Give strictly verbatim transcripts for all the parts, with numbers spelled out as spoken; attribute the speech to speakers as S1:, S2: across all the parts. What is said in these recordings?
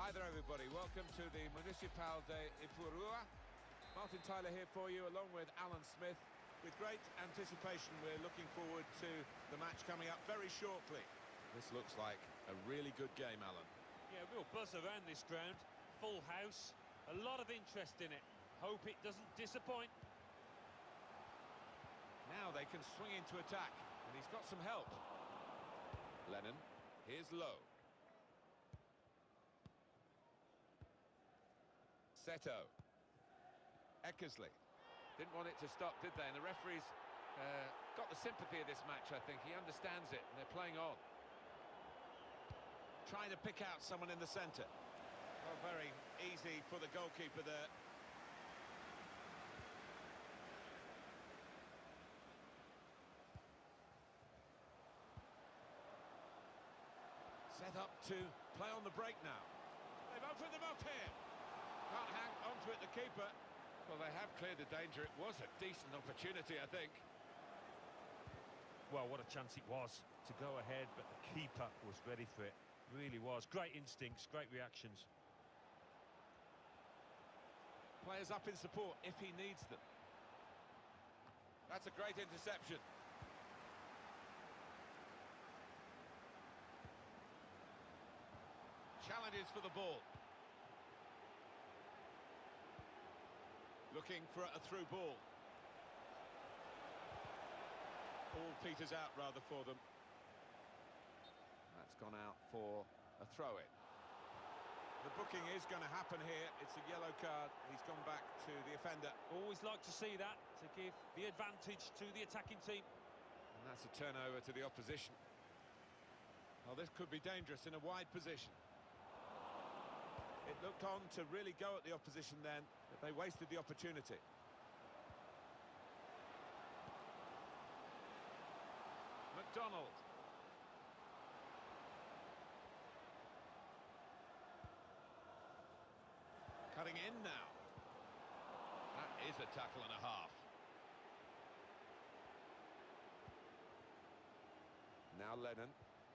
S1: Hi there everybody, welcome to the Municipal de Ipurua. Martin Tyler here for you along with Alan Smith. With great anticipation we're looking forward to the match coming up very shortly. This looks like a really good game, Alan.
S2: Yeah, real buzz around this ground. Full house, a lot of interest in it. Hope it doesn't disappoint.
S1: Now they can swing into attack, and he's got some help. Lennon, here's Lowe. Seto. Eckersley. Didn't want it to stop, did they? And the referee's uh, got the sympathy of this match, I think. He understands it, and they're playing on. Trying to pick out someone in the centre. Well, very easy for the goalkeeper there. Set up to play on the break now. They've opened them up here. Can't hang onto it, the keeper. Well, they have cleared the danger. It was a decent opportunity, I think.
S2: Well, what a chance it was to go ahead, but the keeper was ready for it. Really was. Great instincts, great reactions.
S1: Players up in support if he needs them. That's a great interception. Challenges for the ball. Looking for a through ball. Ball peters out rather for them. That's gone out for a throw-in. The booking is going to happen here. It's a yellow card. He's gone back to the offender.
S2: Always like to see that, to give the advantage to the attacking team.
S1: And that's a turnover to the opposition. Well, this could be dangerous in a wide position. It looked on to really go at the opposition then, but they wasted the opportunity. McDonald. Cutting in now. That is a tackle and a half. Now Lennon.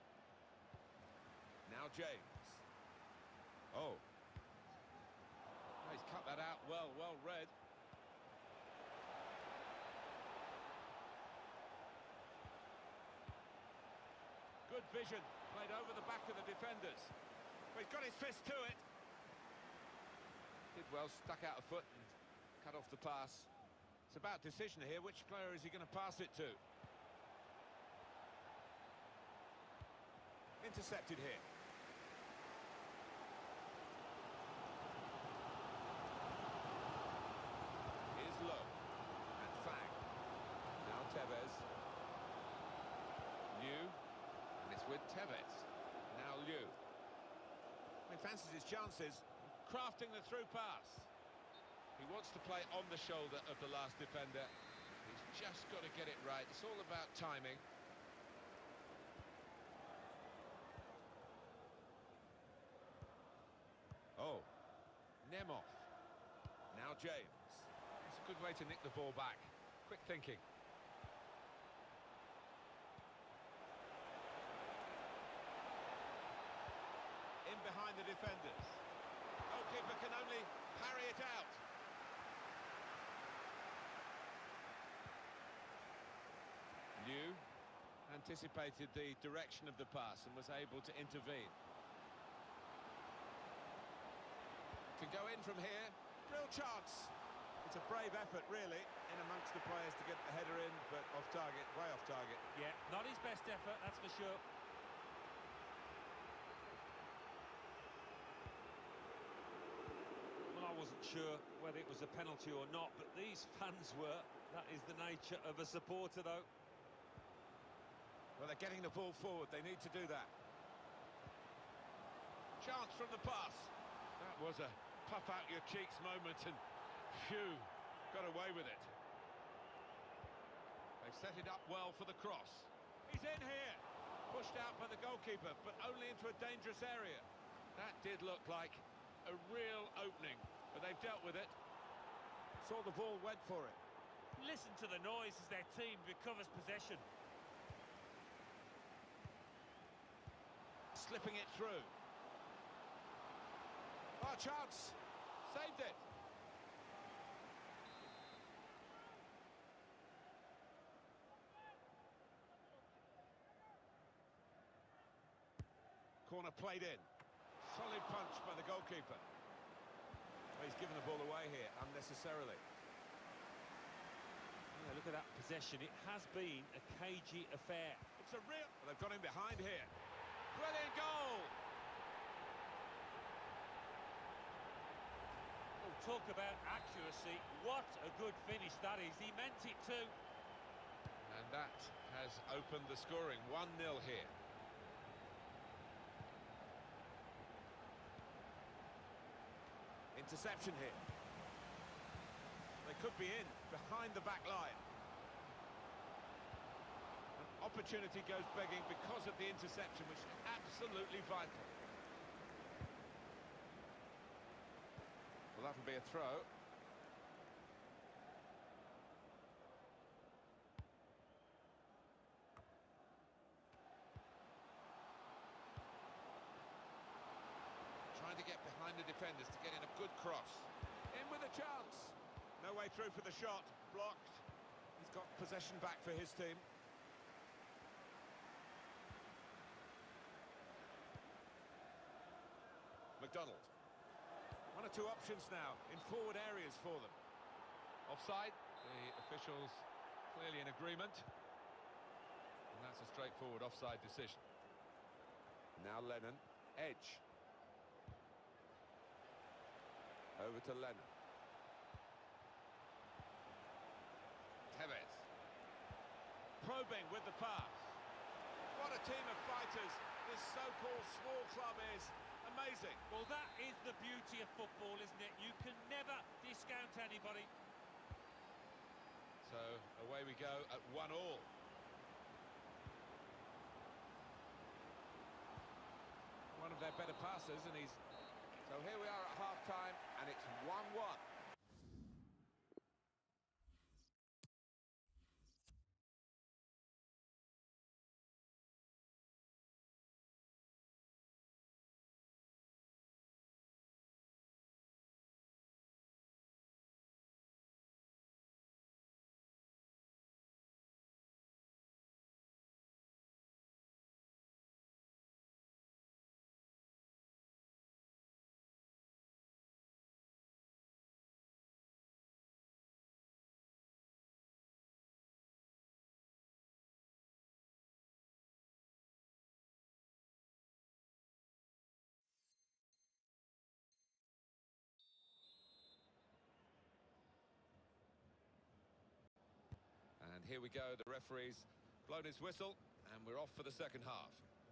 S1: Now James. Oh. He's cut that out well, well read. Good vision, played over the back of the defenders. Well, he's got his fist to it. Did well, stuck out a foot and cut off the pass. It's about decision here. Which player is he going to pass it to? Intercepted here. Low and Fang. Now Tevez. Liu. And it's with Tevez. Now Liu. He fancies his chances. Crafting the through pass. He wants to play on the shoulder of the last defender. He's just got to get it right. It's all about timing. Oh. Nemov. Now James. It's a good way to nick the ball back. Quick thinking. In behind the defenders. Goalkeeper can only parry it out. Liu anticipated the direction of the pass and was able to intervene. Can go in from here. Real chance. It's a brave effort, really, in amongst the players to get the header in, but off target, way off target.
S2: Yeah, not his best effort, that's for sure. Well, I wasn't sure whether it was a penalty or not, but these fans were. That is the nature of a supporter, though.
S1: Well, they're getting the ball forward. They need to do that. Chance from the pass. That was a puff out your cheeks moment, and phew, got away with it. They set it up well for the cross. He's in here. Pushed out by the goalkeeper, but only into a dangerous area. That did look like a real opening, but they've dealt with it. Saw the ball, went for it.
S2: Listen to the noise as their team recovers possession.
S1: Slipping it through. Oh, chance! Saved it! Corner played in. Solid punch by the goalkeeper. Well, he's given the ball away here unnecessarily.
S2: Yeah, look at that possession. It has been a cagey affair.
S1: It's a real... Well, they've got him behind here. Brilliant goal!
S2: Oh, talk about accuracy. What a good finish that is. He meant it too.
S1: And that has opened the scoring. one nil here. Interception here. They could be in, behind the back line. An opportunity goes begging because of the interception, which is absolutely vital. Well, that'll be a throw. Trying to get behind the defenders to get in a good cross. In with a chance. No way through for the shot. Blocked. He's got possession back for his team. McDonald. One or two options now in forward areas for them. Offside. The officials clearly in agreement. And that's a straightforward offside decision. Now Lennon. Edge. Over to Lennon. Tevez. Probing with the pass. What a team of fighters this so-called small club is. Amazing.
S2: Well, that is the beauty of football, isn't it? You can never discount anybody.
S1: So, away we go at one all. One of their better passers, and he's... So here we are at half-time, and it's one one. And here we go, the referee's blown his whistle, and we're off for the second half.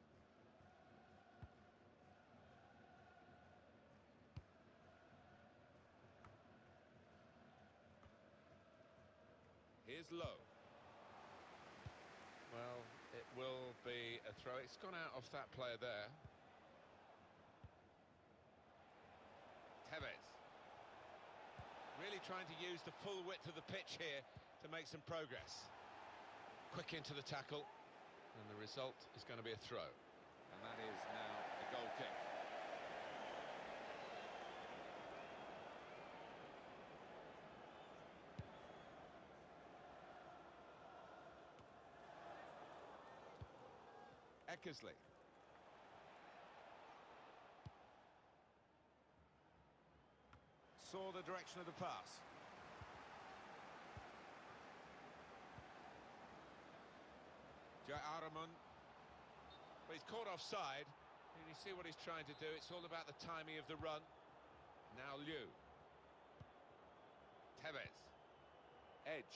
S1: Here's Lowe. Well, it will be a throw. It's gone out off that player there. Tevez. Really trying to use the full width of the pitch here to make some progress. Quick into the tackle, and the result is going to be a throw. And that is now a goal kick. Eckersley. Saw the direction of the pass. Aramun. But he's caught offside. And you see what he's trying to do. It's all about the timing of the run. Now Liu. Tevez. Edge.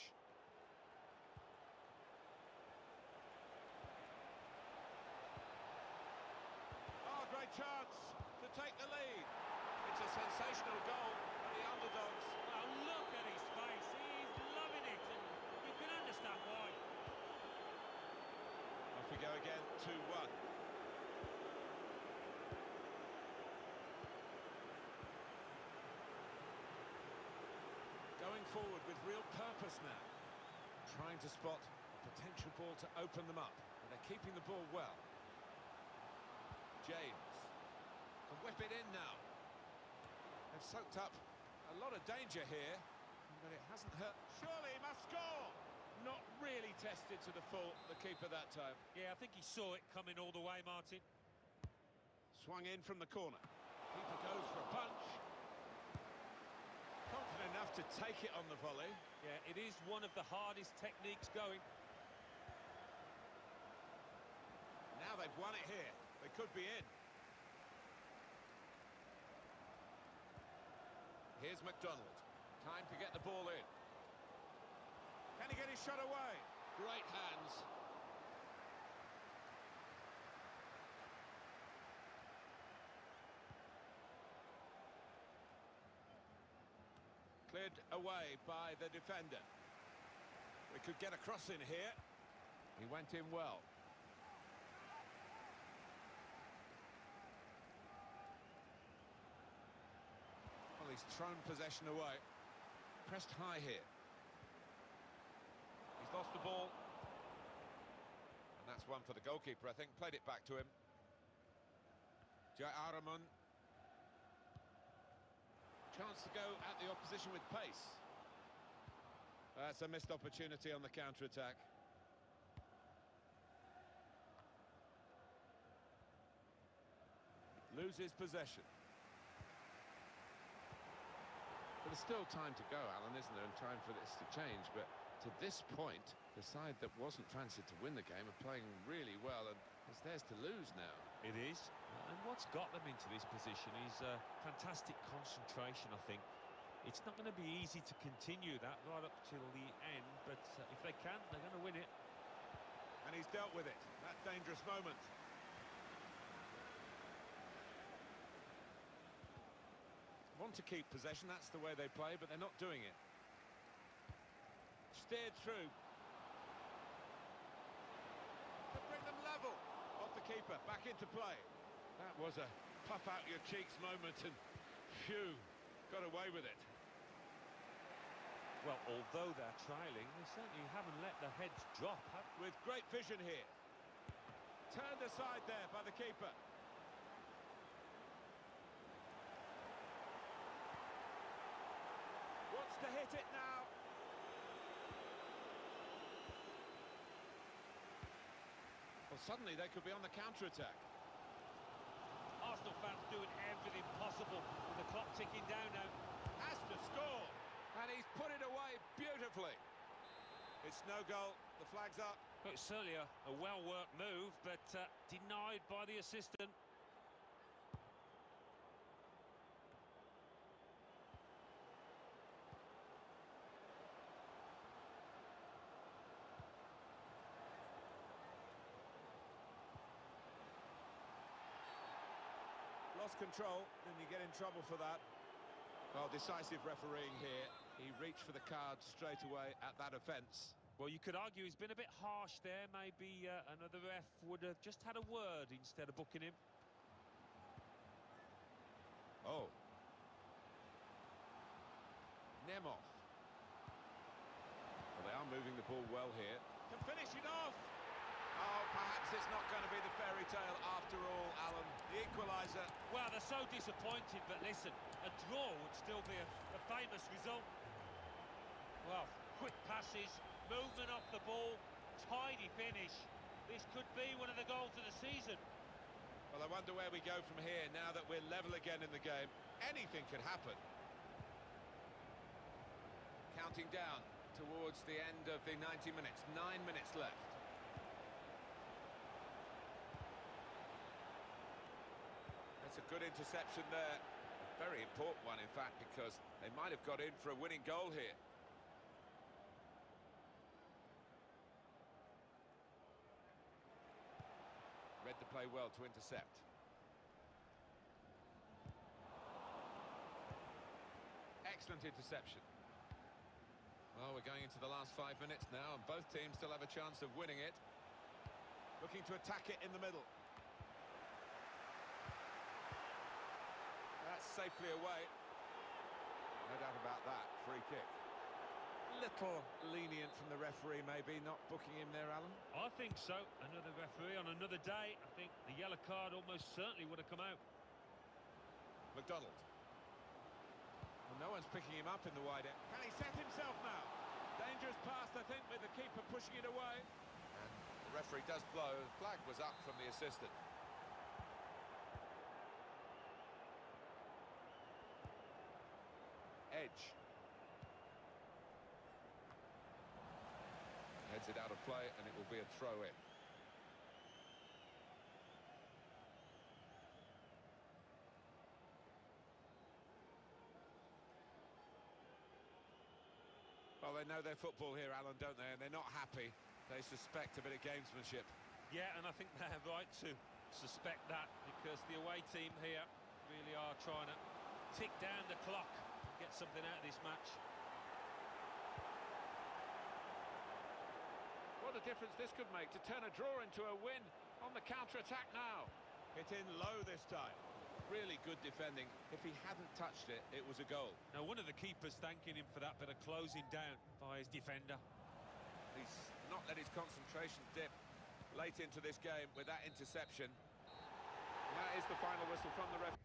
S1: Oh, great chance to take the lead. It's a sensational goal for the underdogs.
S2: Well, look at his face. He's loving it, and you can understand why.
S1: Off we go again, two one. Going forward with real purpose now. Trying to spot a potential ball to open them up. And they're keeping the ball well. James can whip it in now. They've soaked up a lot of danger here, but it hasn't hurt. Surely he must score! Not really tested to the full, the keeper that time.
S2: Yeah, I think he saw it coming all the way, Martin.
S1: Swung in from the corner. Keeper goes for a punch. Confident enough to take it on the volley.
S2: Yeah, it is one of the hardest techniques going.
S1: Now they've won it here. They could be in. Here's McDonald. Time to get the ball in. Can he get his shot away? Great hands. Cleared away by the defender. We could get a cross in here. He went in well. Well, he's thrown possession away. Pressed high here. He's lost the ball. And that's one for the goalkeeper, I think. Played it back to him. Jai Aramun. Chance to go at the opposition with pace. That's a missed opportunity on the counter-attack. Loses possession. But there's still time to go, Alan, isn't there, and time for this to change. But to this point, the side that wasn't fancied to win the game are playing really well, and it's theirs to lose now.
S2: It is. And what's got them into this position is uh, fantastic concentration, I think. It's not going to be easy to continue that right up till the end, but uh, if they can, they're going to win it.
S1: And he's dealt with it. That dangerous moment. Want to keep possession, that's the way they play, but they're not doing it. Steered through. To bring them level. Off the keeper, back into play. That was a puff out your cheeks moment, and phew, got away with it.
S2: Well, although they're trailing, they certainly haven't let the heads drop.
S1: With great vision here. Turned aside there by the keeper. Wants to hit it now. Well, suddenly they could be on the counter-attack.
S2: Arsenal fans doing everything possible with the clock ticking down now.
S1: Has to score. And he's put it away beautifully. It's no goal. The flag's up.
S2: It's certainly a, a well-worked move, but uh, denied by the assistant.
S1: Lost control, then you get in trouble for that. Well, decisive refereeing here. He reached for the card straight away at that offence.
S2: Well, you could argue he's been a bit harsh there. Maybe uh, another ref would have just had a word instead of booking him.
S1: Oh. Nemov. Well, they are moving the ball well here. Can finish it off. Oh, perhaps it's not going to be the fairy tale after all, Alan. The equaliser.
S2: Well, they're so disappointed, but listen, a draw would still be a, a famous result. Well, quick passes, movement off the ball, tidy finish. This could be one of the goals of the season.
S1: Well, I wonder where we go from here now that we're level again in the game. Anything could happen. Counting down towards the end of the ninety minutes. Nine minutes left. That's a good interception there. A very important one, in fact, because they might have got in for a winning goal here. Read the play well to intercept. Excellent interception. Well, we're going into the last five minutes now, and both teams still have a chance of winning it. Looking to attack it in the middle. That's safely away. No doubt about that. Free kick. Little lenient from the referee, maybe, not booking him there, Alan.
S2: I think so. Another referee on another day. I think the yellow card almost certainly would have come out.
S1: McDonald. Well, no one's picking him up in the wide end. Can he set himself now? Dangerous pass, I think, with the keeper pushing it away. And the referee does blow. The flag was up from the assistant. Edge. Heads it out of play, and it will be a throw-in. Well, they know their football here, Alan, don't they? And they're not happy. They suspect a bit of gamesmanship.
S2: Yeah, and I think they're right to suspect that, because the away team here really are trying to tick down the clock and get something out of this match.
S1: What a difference this could make to turn a draw into a win on the counter-attack now. Hit in low this time. Really good defending. If he hadn't touched it, it was a goal.
S2: Now, one of the keepers thanking him for that bit of closing down by his defender.
S1: He's not let his concentration dip late into this game with that interception. And that is the final whistle from the referee.